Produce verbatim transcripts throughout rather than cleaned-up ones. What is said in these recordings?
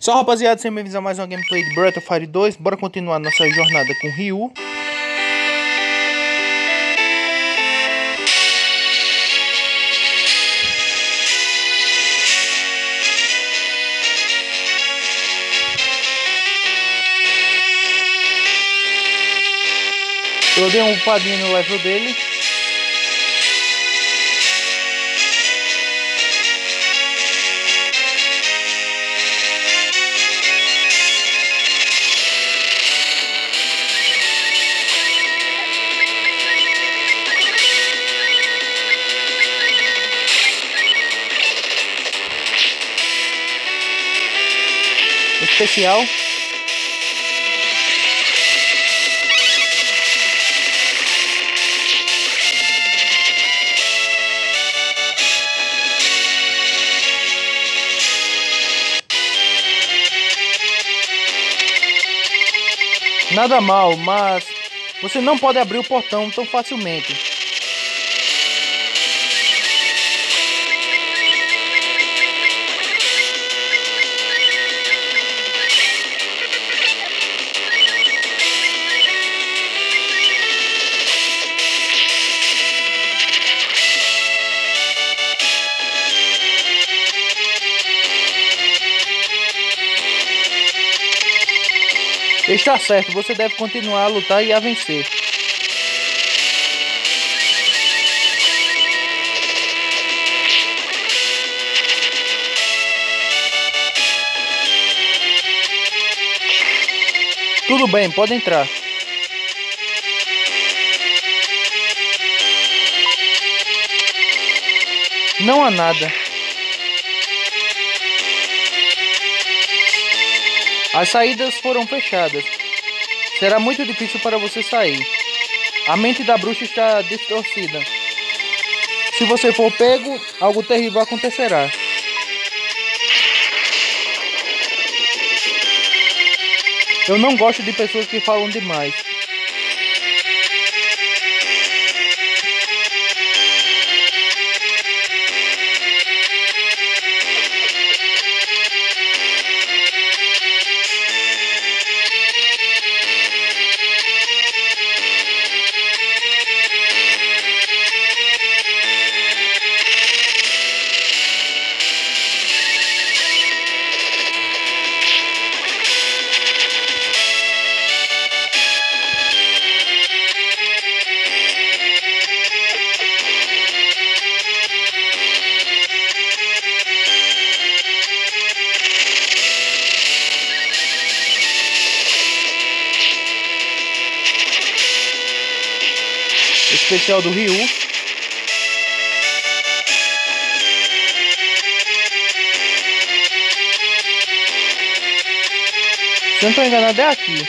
Só rapaziada, sem me avisar mais uma gameplay de Breath of Fire dois. Bora continuar nossa jornada com Ryu. Eu dei um upadinho no level dele. Especial. Nada mal, mas você não pode abrir o portão tão facilmente. Está certo, você deve continuar a lutar e a vencer. Tudo bem, pode entrar. Não há nada. As saídas foram fechadas. Será muito difícil para você sair. A mente da bruxa está distorcida. Se você for pego, algo terrível acontecerá. Eu não gosto de pessoas que falam demais. Especial do Ryu. Se eu não estou enganado, é aqui.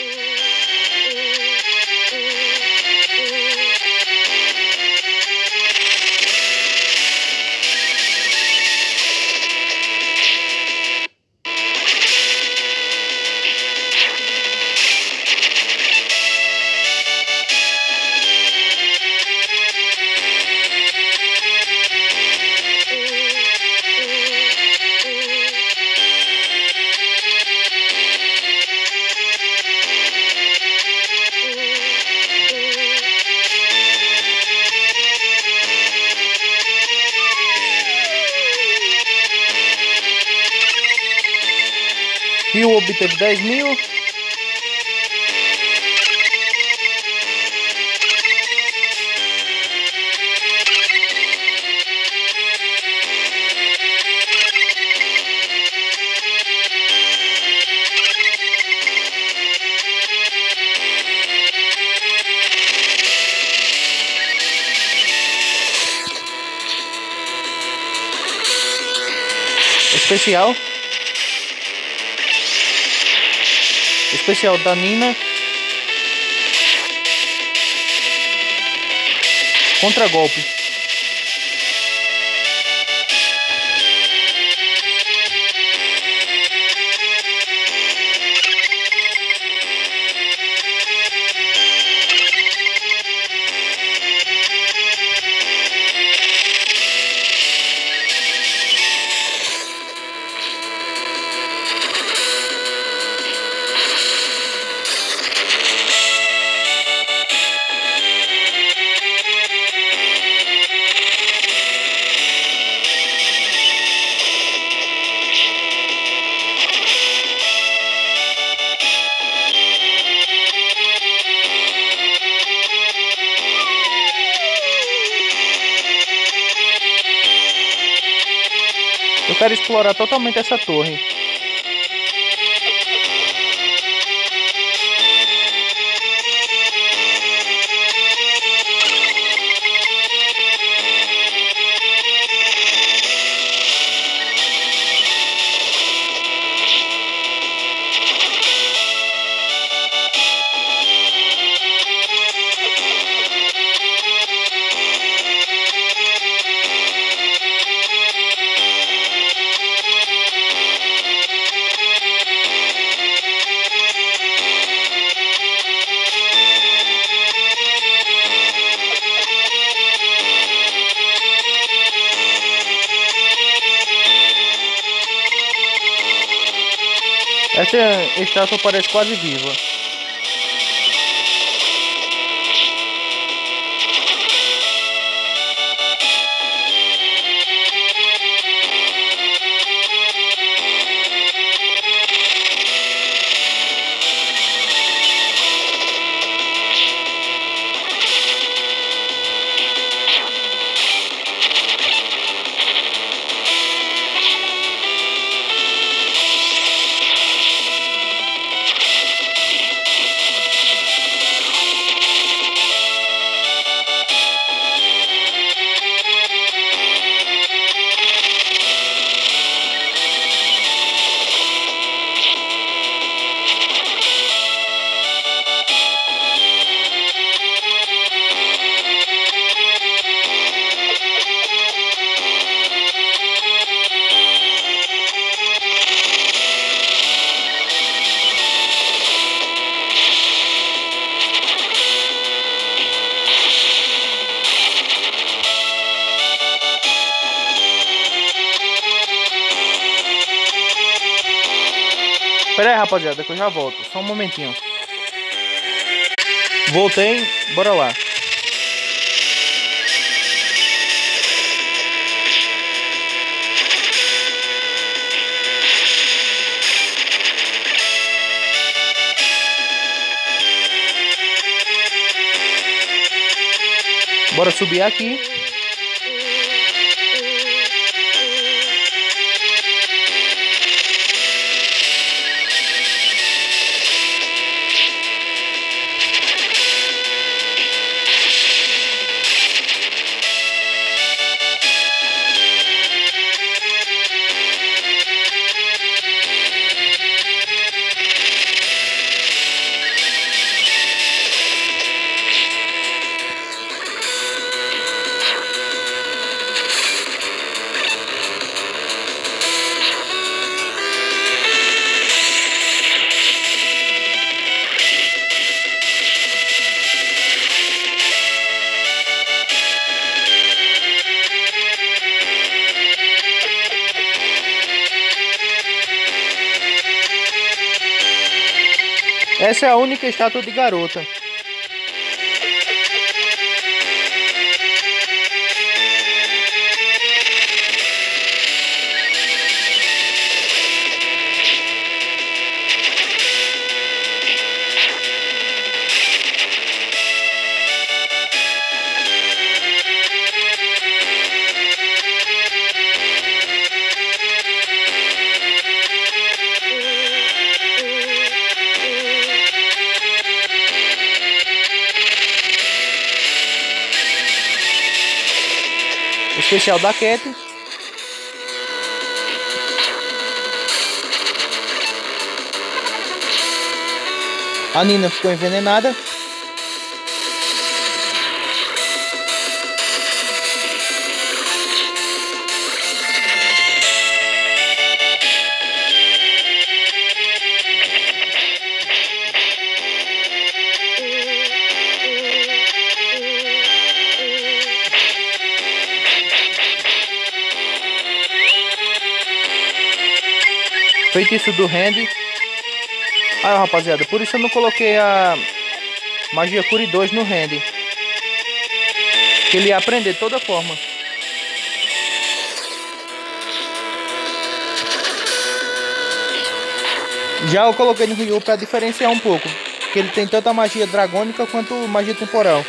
Ryu obteve dez mil. Especial. Especial da Nina. Contra-golpe. quero explorar totalmente essa torre. Essa estátua parece quase viva. Pera aí, rapaziada, que eu já volto. Só um momentinho. Voltei, bora lá. Bora subir aqui. Essa é a única estátua de garota. Especial da Cat. A Nina ficou envenenada. Feitiço do Randy. Ah, rapaziada, por isso eu não coloquei a magia Cure dois no Randy, que ele ia aprender de toda forma. Já eu coloquei no Ryu para diferenciar um pouco, que ele tem tanto a magia dragônica quanto magia temporal.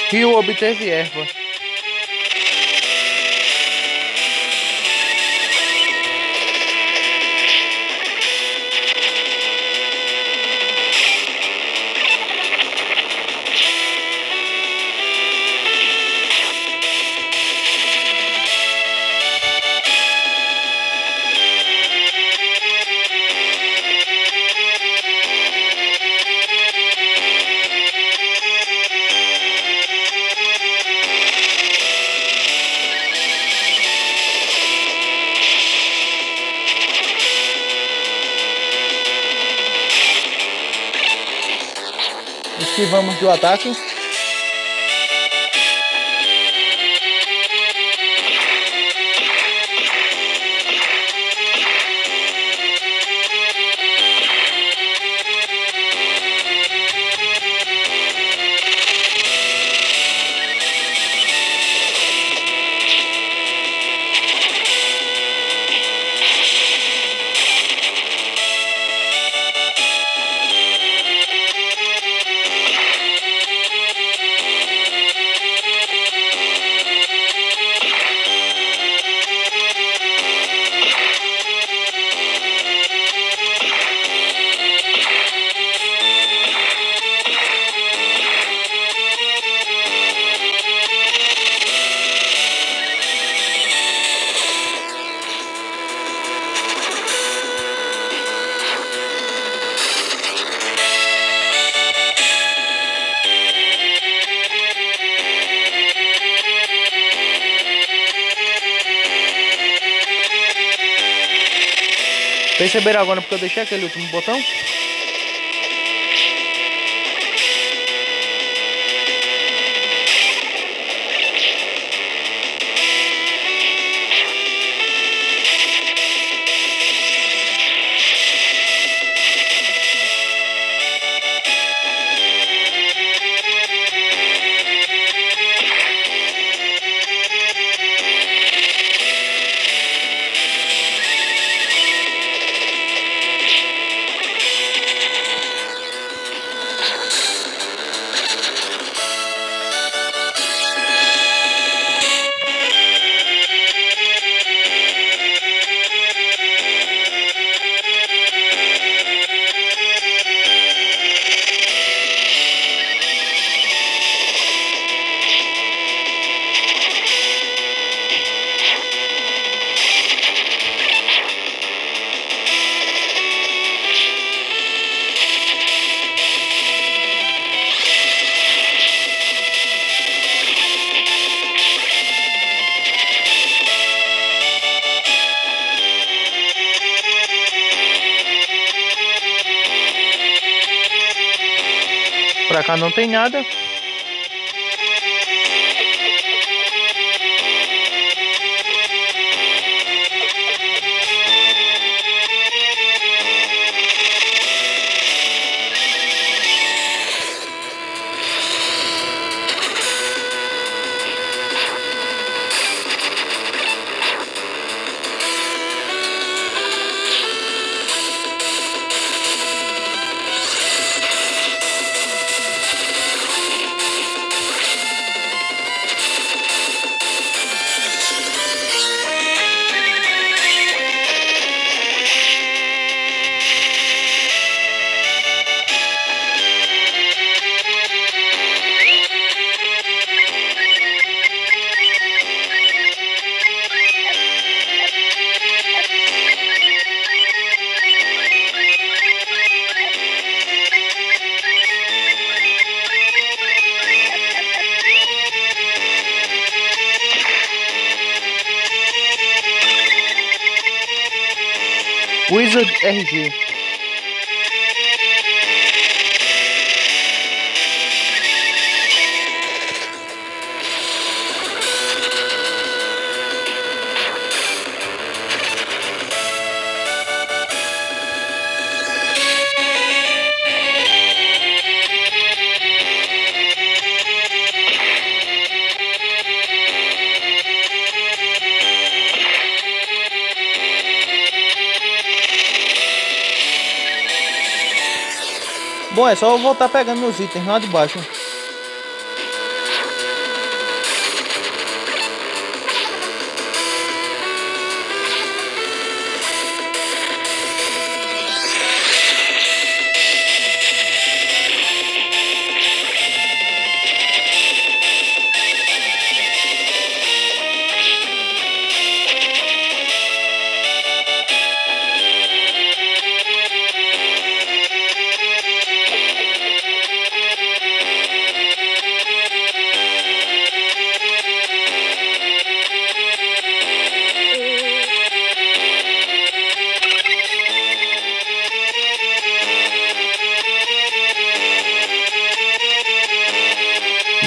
Rio obteve erva. Esquivamos do ataque. Perceberam agora porque eu deixei aquele último botão? Pra cá não tem nada. Wizard R G. Bom, é só eu voltar pegando meus itens lá de baixo.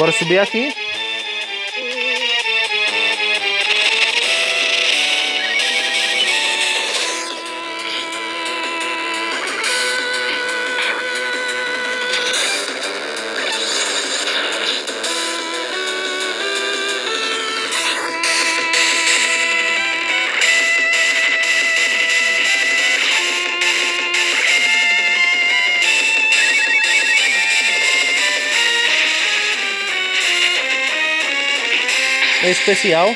Bora subir aqui. Especial.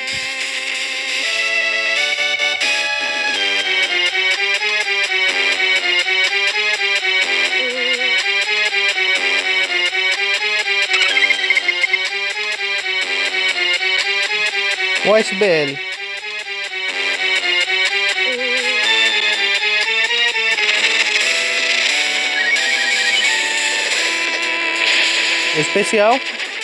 O S B L. Especial.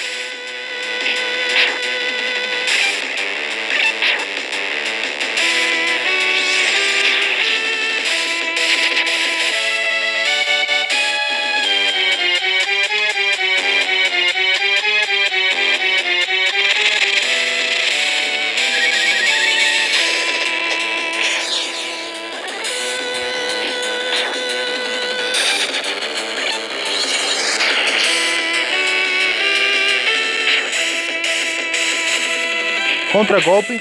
Contra-golpe.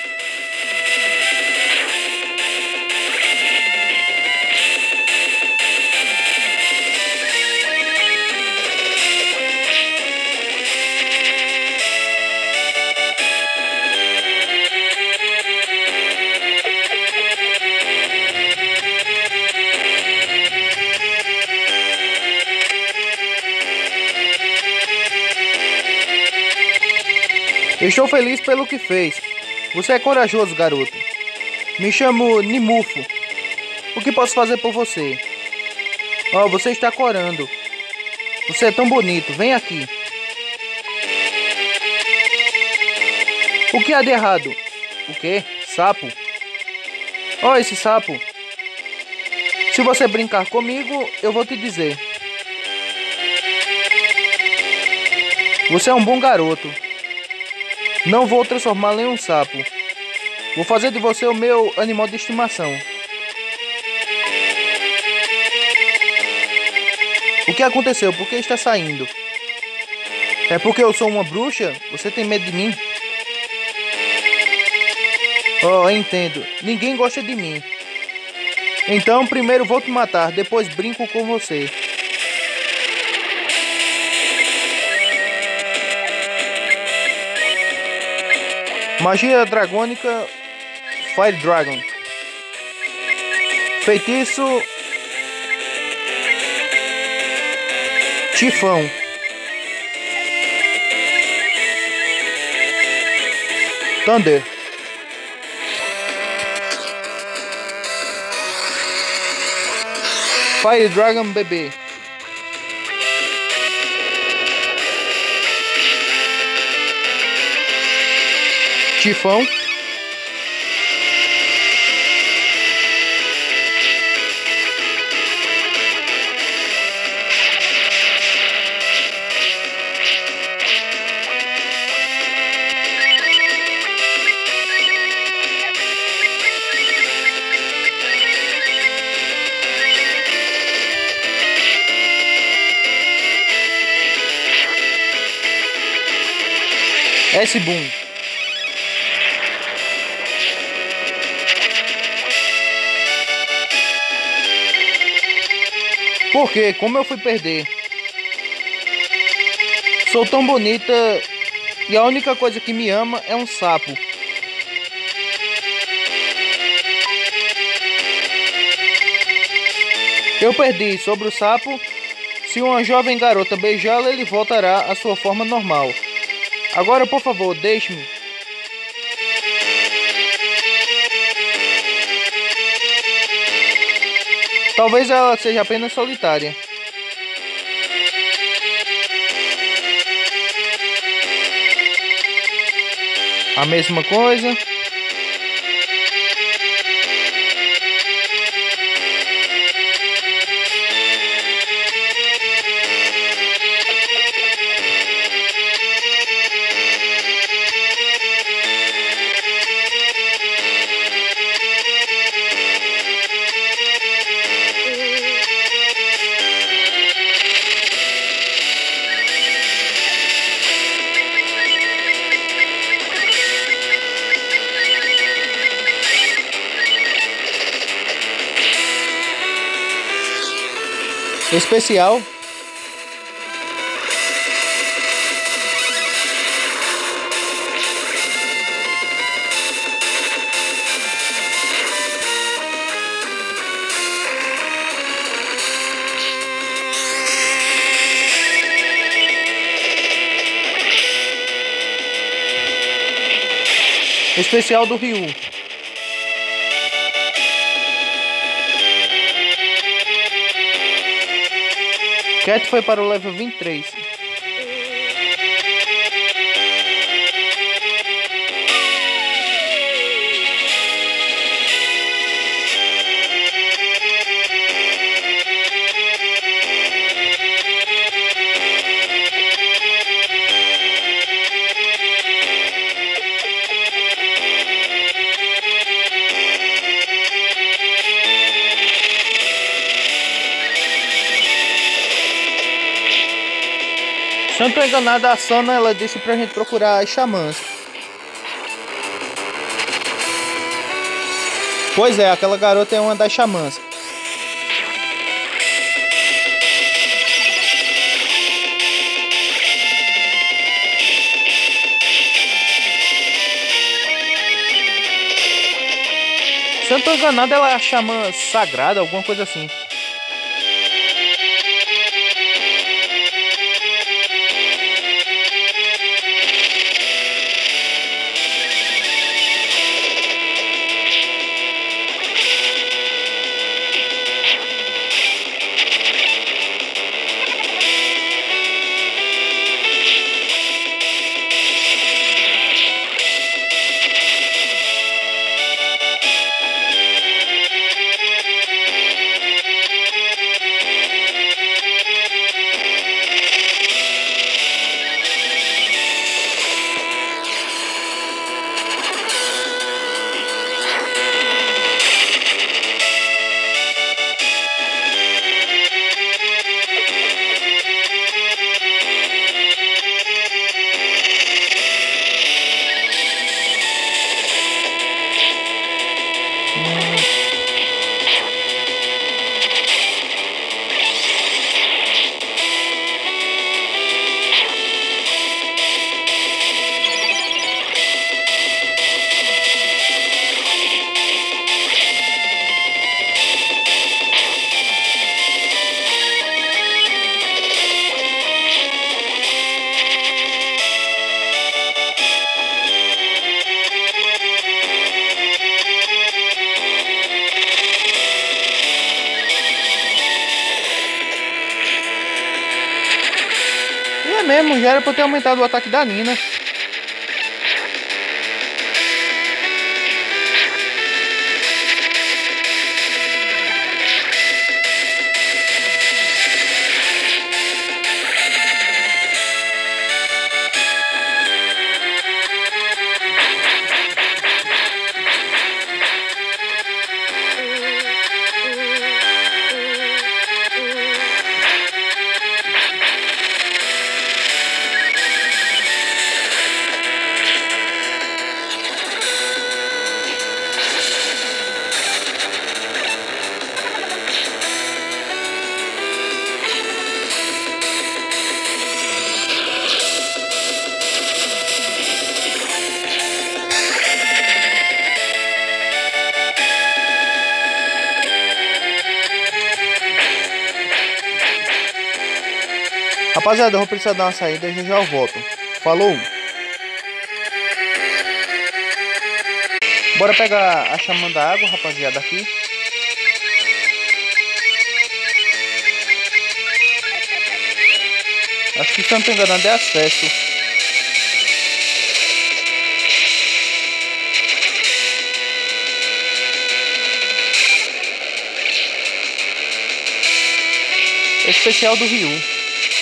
Estou feliz pelo que fez. Você é corajoso, garoto. Me chamo Nimufo. O que posso fazer por você? Oh, você está corando. Você é tão bonito. Vem aqui. O que há de errado? O quê? Sapo? Oh, esse sapo. Se você brincar comigo, eu vou te dizer. Você é um bom garoto. Não vou transformá-lo em um sapo. Vou fazer de você o meu animal de estimação. O que aconteceu? Por que está saindo? É porque eu sou uma bruxa? Você tem medo de mim? Oh, entendo. Ninguém gosta de mim. Então, primeiro vou te matar, depois brinco com você. Magia dragônica Fire Dragon. Feitiço Tifão. Thunder. Fire Dragon bebê. Tifão. S-Boom. Por quê? Como eu fui perder? Sou tão bonita e a única coisa que me ama é um sapo. Eu perdi sobre o sapo. Se uma jovem garota beijá-lo, ele voltará à sua forma normal. Agora, por favor, deixe-me. Talvez ela seja apenas solitária. A mesma coisa. Especial. Especial do Ryu. Cat foi para o level vinte e três. Se eu não tô enganado, a Sana, ela disse pra gente procurar as xamãs. Pois é, aquela garota é uma das xamãs. Se eu não tô enganado, ela é a xamã sagrada, alguma coisa assim. Mesmo, já era pra ter aumentado o ataque da Nina. Rapaziada, eu vou precisar dar uma saída e já já eu volto. Falou! Bora pegar a xamã da água, rapaziada, aqui. Acho que se eu não tô enganando é acesso. Especial do Ryu.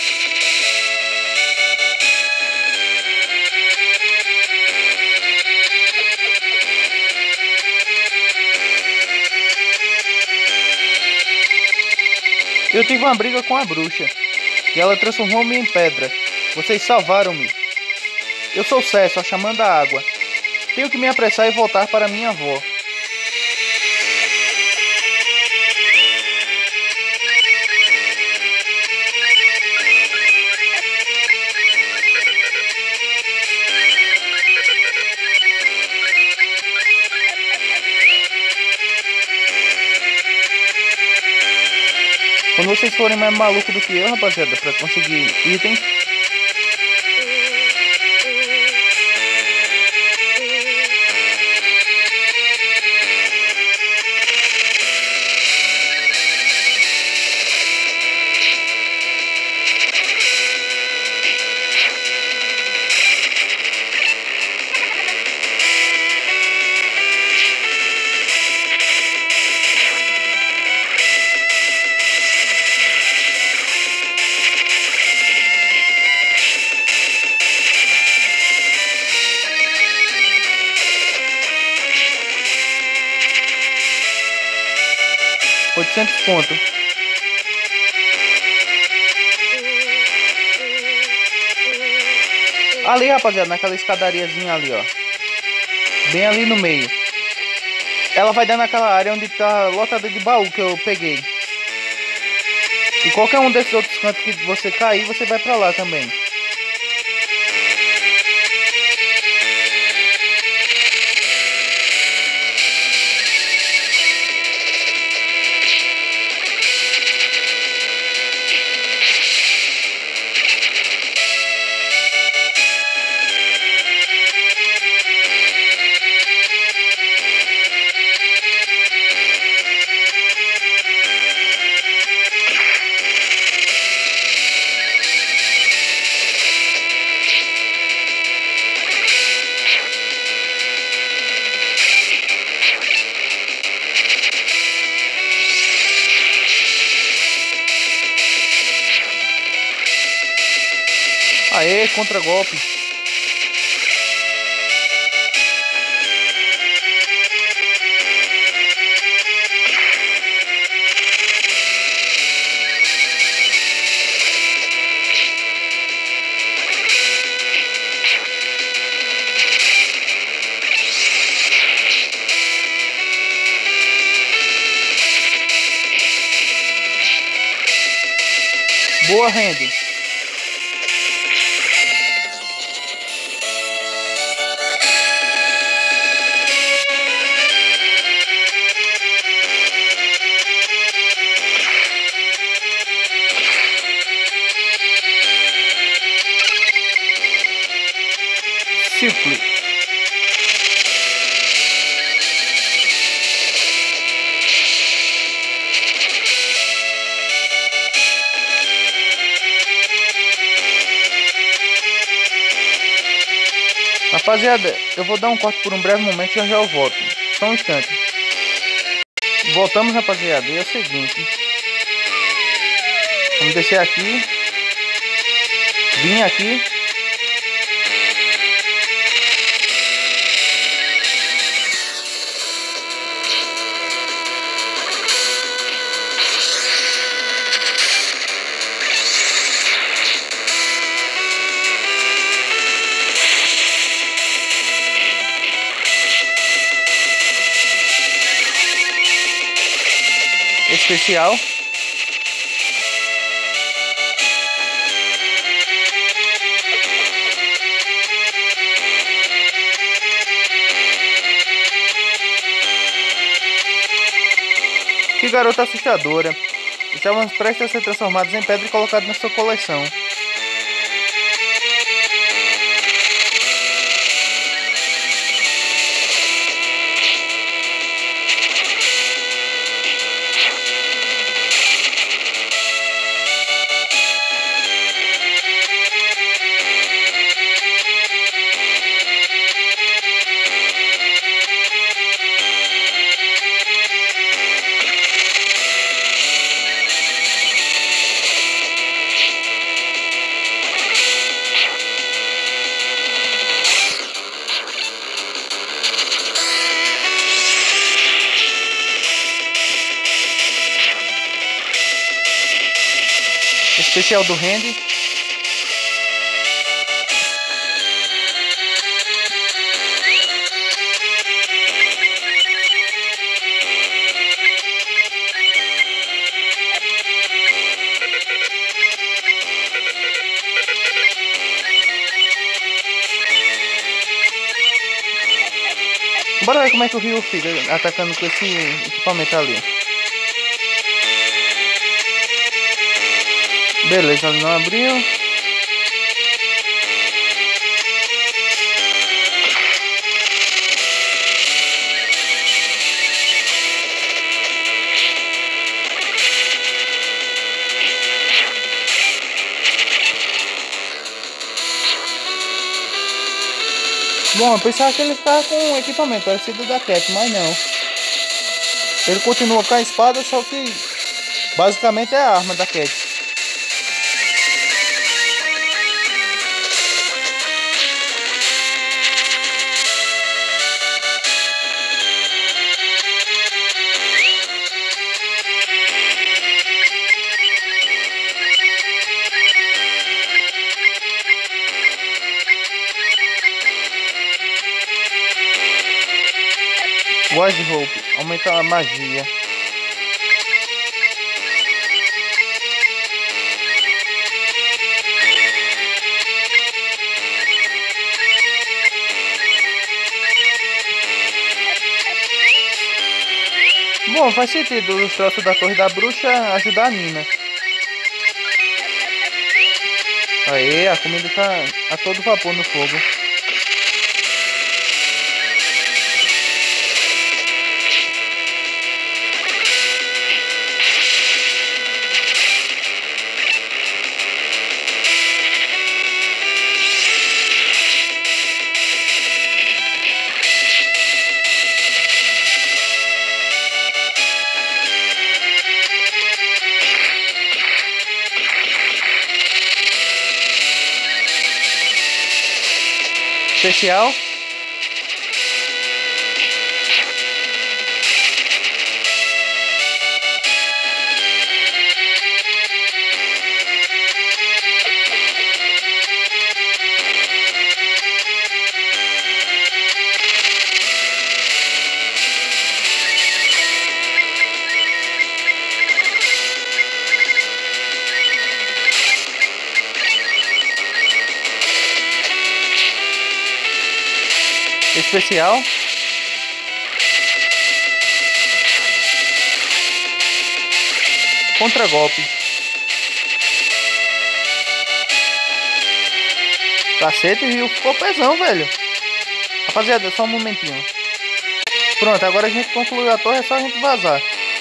Eu tive uma briga com a bruxa e ela transformou-me em pedra. Vocês salvaram-me. Eu sou Cesso, a xamã da água. Tenho que me apressar e voltar para minha avó. vocês forem mais malucos do que eu, rapaziada, pra conseguir itens, oitocentos pontos. Ali, rapaziada, naquela escadariazinha ali, ó. Bem ali no meio. Ela vai dar naquela área onde tá lotada de baú que eu peguei. E qualquer um desses outros cantos que você cair, você vai pra lá também. Aê, contra-golpe. Boa, Randy. Simples. Rapaziada, eu vou dar um corte por um breve momento e já já eu volto. Só um instante. Voltamos, rapaziada. E é o seguinte. Vamos descer aqui. Vim aqui. Especial. Que garota assustadora. Estavam prestes a ser transformados em pedra e colocados na sua coleção. Especial do Randy. Bora ver como é que o Ryu fica atacando com esse equipamento ali. Beleza, não abriu. Bom, eu pensava que ele ficava com um equipamento parecido da Cat, mas não. Ele continua com a espada, só que basicamente é a arma da Cat. Wise Hope, aumenta a magia. Bom, faz sentido os troços da Torre da Bruxa ajudar a Nina. Aí, a comida tá a todo vapor no fogo. Especial. Especial. Contra-golpe. Cacete, o rio ficou pesão, velho. Rapaziada, só um momentinho. Pronto, agora a gente concluiu a torre, é só a gente vazar.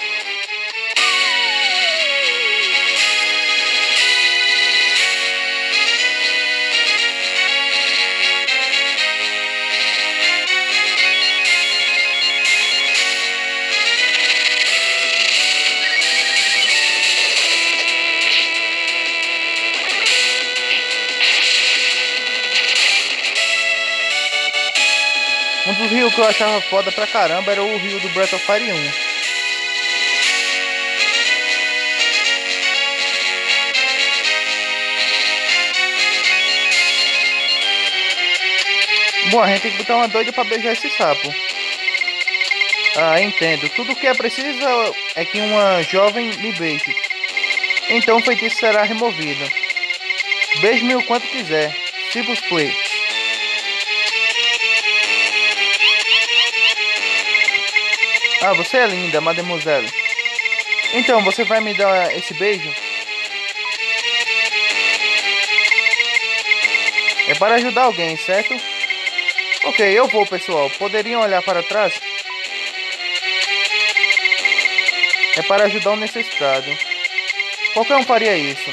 Um dos rios que eu achava foda pra caramba era o rio do Breath of Fire um. Bom, a gente tem que botar uma doida pra beijar esse sapo. Ah, entendo. Tudo que é preciso é que uma jovem me beije. Então o feitiço será removido. Beije-me o quanto quiser. Se vos play. Ah, você é linda, mademoiselle. Então, você vai me dar esse beijo? É para ajudar alguém, certo? Ok, eu vou, pessoal. Poderiam olhar para trás? É para ajudar o necessitado. Qualquer um faria isso.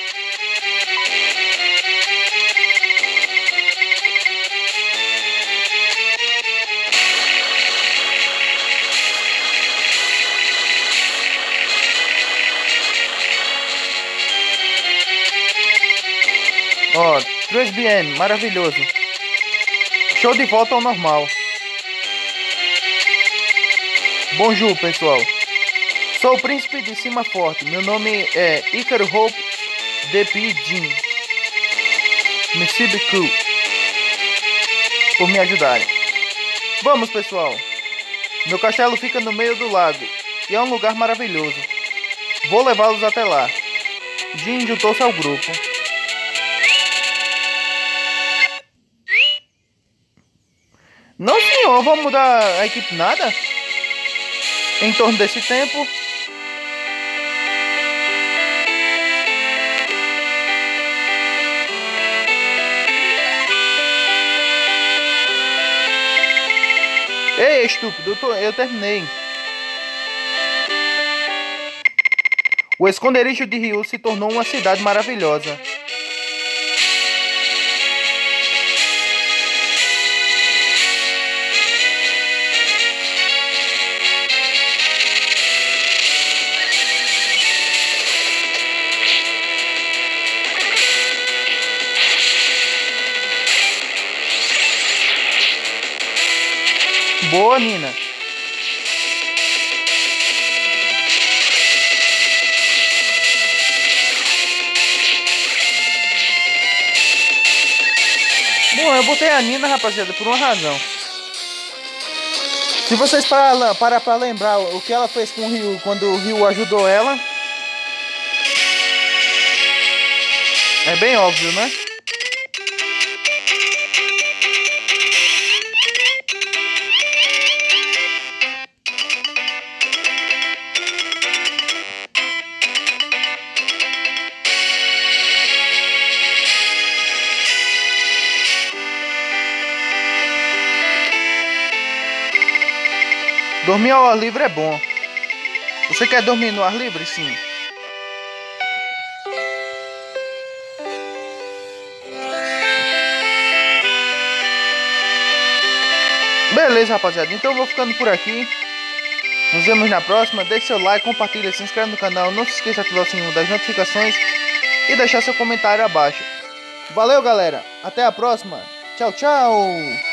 Ó, oh, três B N, maravilhoso. Show de volta ao normal. Bonjour, pessoal. Sou o príncipe de Cima Forte. Meu nome é Ícaro Hope de Pidgin. Merci beaucoup por me ajudarem. Vamos, pessoal. Meu castelo fica no meio do lago e é um lugar maravilhoso. Vou levá-los até lá. Jin juntou-se ao grupo. Não, senhor, vamos mudar a equipe nada? Em torno desse tempo. Ei, estúpido, eu, tô, eu terminei. O esconderijo de Ryu se tornou uma cidade maravilhosa. Boa, Nina. Bom, eu botei a Nina, rapaziada, por uma razão. Se vocês parar para pra lembrar o que ela fez com o Ryu quando o Ryu ajudou ela, é bem óbvio, né? Dormir ao ar livre é bom. Você quer dormir no ar livre? Sim. Beleza, rapaziada. Então eu vou ficando por aqui. Nos vemos na próxima. Deixe seu like, compartilha, se inscreve no canal. Não se esqueça de ativar o sininho das notificações e deixar seu comentário abaixo. Valeu, galera. Até a próxima. Tchau, tchau.